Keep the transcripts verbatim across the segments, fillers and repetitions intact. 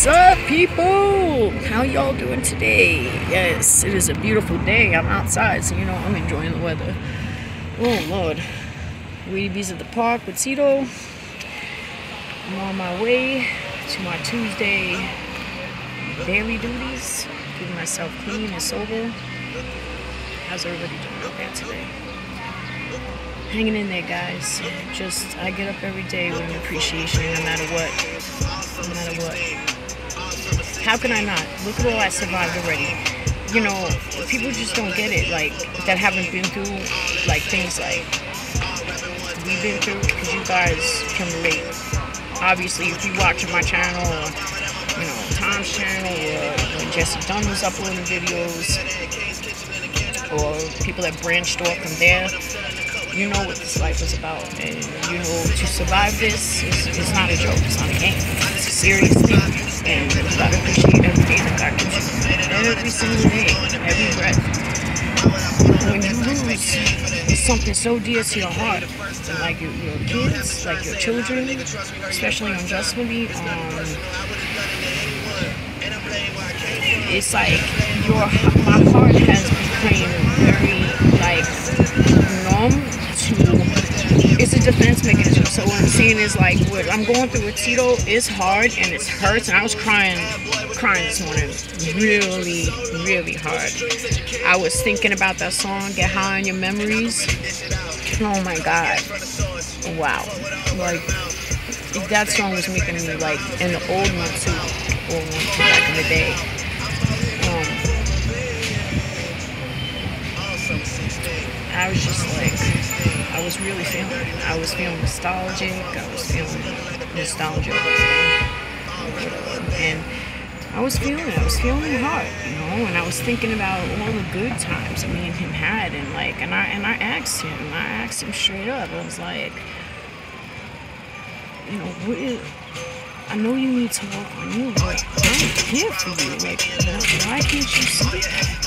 What's up, people? How y'all doing today? Yes, it is a beautiful day. I'm outside, so you know I'm enjoying the weather. Oh Lord, Weedy Bees at the park with Tito. I'm on my way to my Tuesday daily duties, keeping myself clean and sober. How's everybody doing out there today? Hanging in there, guys. Just I get up every day with an appreciation, no matter what. No matter what. How can I not? Look at all I survived already. You know, people just don't get it, like, that haven't been through, like, things like we've been through, because you guys can relate. Obviously, if you watch my channel, or, you know, Tom's channel, or when Jesse Dunn was uploading videos, or people that branched off from there, you know what this life is about. And, you know, to survive this is, is not a joke, it's not a game. It's a serious thing. And you gotta appreciate every day that God gives you. Every single day, every breath. When you lose something so dear to your heart, like your, your kids, like your children, especially unjustly, um, it's like your my heart has become very like numb to. It's a defense mechanism. So what I'm saying is, like, what I'm going through with Tito is hard and it hurts, and I was crying, crying this morning, really, really hard. I was thinking about that song, "Get High on Your Memories." Oh my God, wow! Like, that song was making me, like, in the old one too, old one back in the day. Um, I was just like. I was really feeling it. I was feeling nostalgic. I was feeling nostalgia. And I was feeling it. I was feeling it hard, you know. And I was thinking about all the good times that me and him had. And like, and I and I asked him. I asked him straight up. I was like, you know, what is? I know you need to work on you, but I'm here for you. Like, why can't you see that?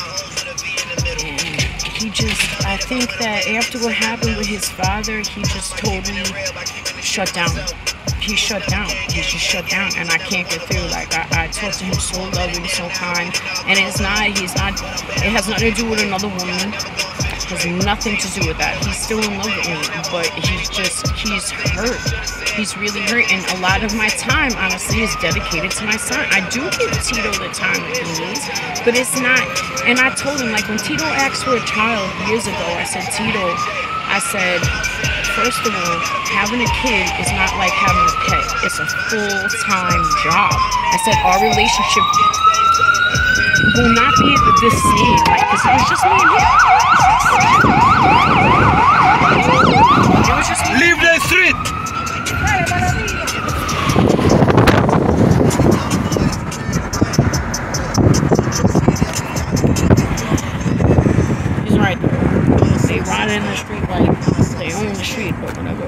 And he just, I think that after what happened with his father, he just totally shut down. He shut down. He just shut down, and I can't get through. Like, I, I talk to him so loving, so kind, and it's not, he's not, it has nothing to do with another woman. It has nothing to do with that. He's still in love with me, but he's just, he's hurt. He's really hurt, and a lot of my time, honestly, is dedicated to my son. I do give Tito the time that he needs, but it's not, and I told him, like, when Tito asked for a child years ago, I said, Tito, I said, first of all, having a kid is not like having a pet. It's a full-time job. I said, our relationship will not be the same, like, because it was just me and him. It was just me. Leave the street! He's right there. They ride in the street like they own the street, but whatever.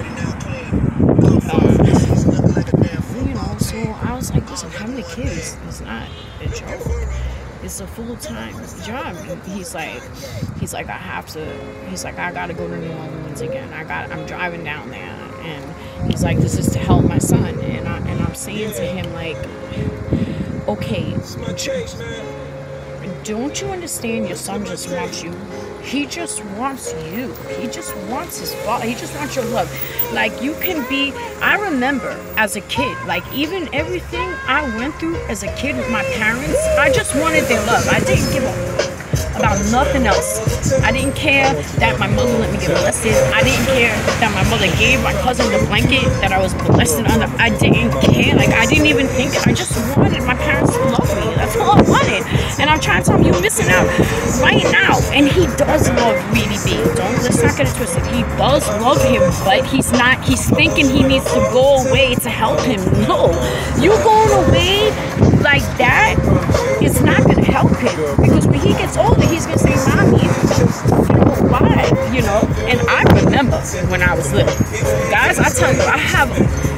Um, you know, so I was like, listen, having a kid is, is not a joke. It's a full-time job. He's like, he's like, I have to. He's like, I gotta go to New Orleans again. I got. I'm driving down there, and he's like, this is to help my son. And I and I'm saying to him, like, okay, don't you understand? Your son just wants you. He just wants you. He just wants his father. He just wants your love. Like, you can be, I remember as a kid, like, even everything I went through as a kid with my parents, I just wanted their love. I didn't give a fuck about nothing else. I didn't care that my mother let me get molested. I didn't care that my mother gave my cousin the blanket that I was molested under. I didn't care. Like, I didn't even think. I just wanted my parents to love me. That's all I wanted. And I'm trying to tell him, you're missing out right now. And he does love Weedy B. Don't, let's not get it twisted. He does love him, but he's not, he's thinking he needs to go away to help him. No. You going away like that, it's not going to help him. Because when he gets older, he's going to say, Mommy, you know, why? You know? And I remember when I was little. Guys, I tell you, I have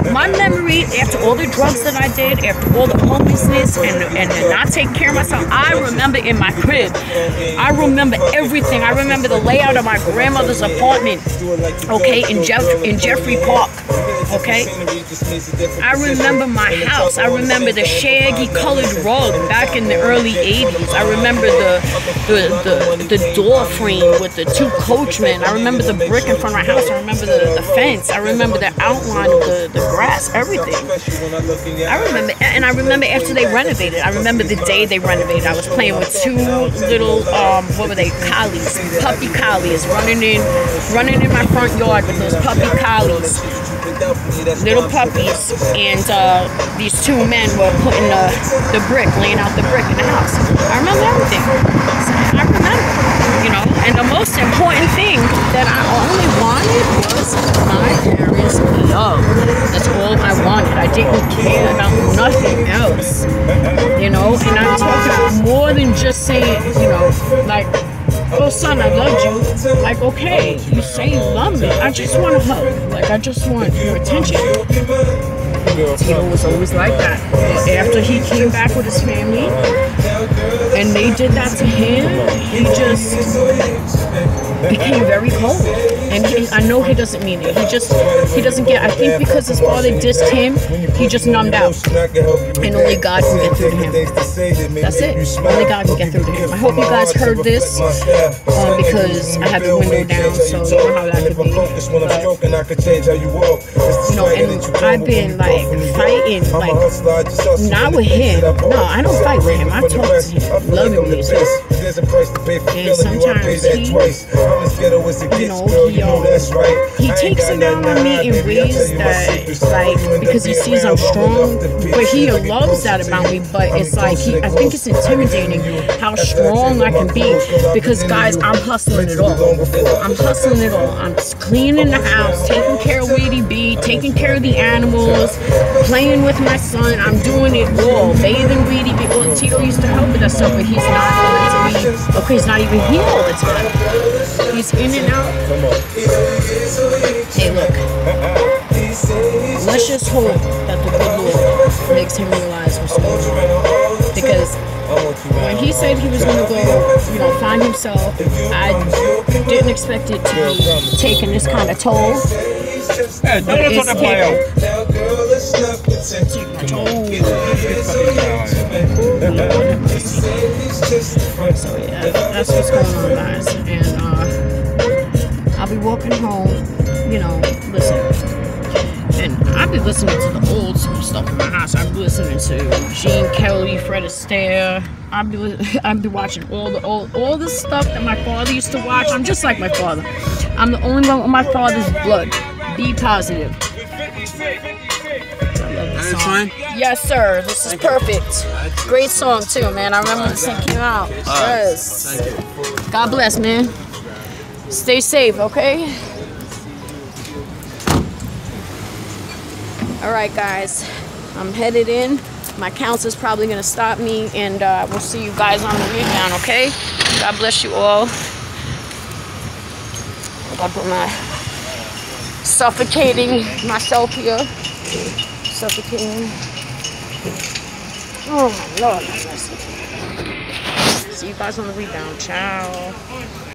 my memory, after all the drugs that I did, after all the homelessness and, and not taking care of myself, I remember in my crib. I remember everything. I remember the layout of my grandmother's apartment, okay, in, Jeff, in Jeffrey Park, okay? I remember my house. I remember the shaggy colored rug back in the early eighties. I remember the, the, the, the door frame with the two coachmen. I remember the brick in front of my house. I remember the, the fence. I remember the outline of the, the grass, everything. I remember, and I remember after they renovated, I remember the day they renovated. I was playing with two little, um, what were they, collies, puppy collies, running in, running in my front yard with those puppy collies, little puppies, and uh, these two men were putting the, the brick, laying out the brick in the house. I remember everything. So I remember, you know, and the most important thing that I only wanted was my parents' love. That's all I wanted. I didn't care about nothing else, you know, and I'm talking more than just saying, you know, like, oh son, I loved you. Like, okay, you say you love me. I just want a hug. Like, I just want your attention. Tito was always like that. After he came back with his family and they did that to him, he just became very cold. And he, I know he doesn't mean it. He just, he doesn't get, I think because his father dissed him, he just numbed out. And only God can get through to him. That's it. Only God can get through to him. I hope you guys heard this uh, because I have the window down, so you know how that could be. But, you know, and I've been like fighting, like, not with him. No, I don't fight with him. I talk to him lovingly too. And sometimes he, you know, he, um, he takes it down on me in ways that, like, because he sees I'm strong, but he loves that about me, but it's like, he, I think it's intimidating how strong I can be, because guys, I'm hustling it all. I'm hustling it all. I'm cleaning the house, taking care of Weedy B, taking care of the animals, playing with my son. I'm doing it all. Bathing Weedy B. Well, Tito used to help with that stuff, but he's not mentally, okay, he's not even here all the time. He's in and out. Hey, look. Let's just hope that the good Lord makes him realize what's going on. Because when he said he was going to go, you know, find himself, I didn't expect it to be taking this kind of toll. Hey, don't It's let play out. So yeah, that's what's going on, guys. And uh, I'll be walking home, you know, listen. And I've been listening to the old school stuff in my house. I've been listening to Gene Kelly, Fred Astaire. I've been, I've been watching all the old, all the stuff that my father used to watch. I'm just like my father. I'm the only one with my father's blood. Be positive. That's fine. Yes, sir. This is perfect. Great song too, man. I remember this thing came out. Yes. God bless, man. Stay safe, okay? All right, guys. I'm headed in. My counselor's probably gonna stop me, and uh, we'll see you guys on the rebound, okay? God bless you all. I put my suffocating myself here. Suffocating. Oh my Lord. See you guys on the rebound. Ciao.